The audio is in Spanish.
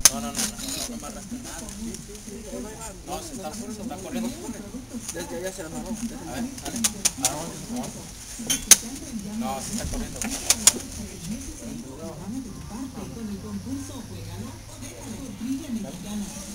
No, no, no, no, no me arrastre nada. No, se está corriendo. Desde allá se amarró. A ver, dale. Aguanta. No, se está corriendo. Con el concurso Juégalo o déjalo. Trivia Mexicana.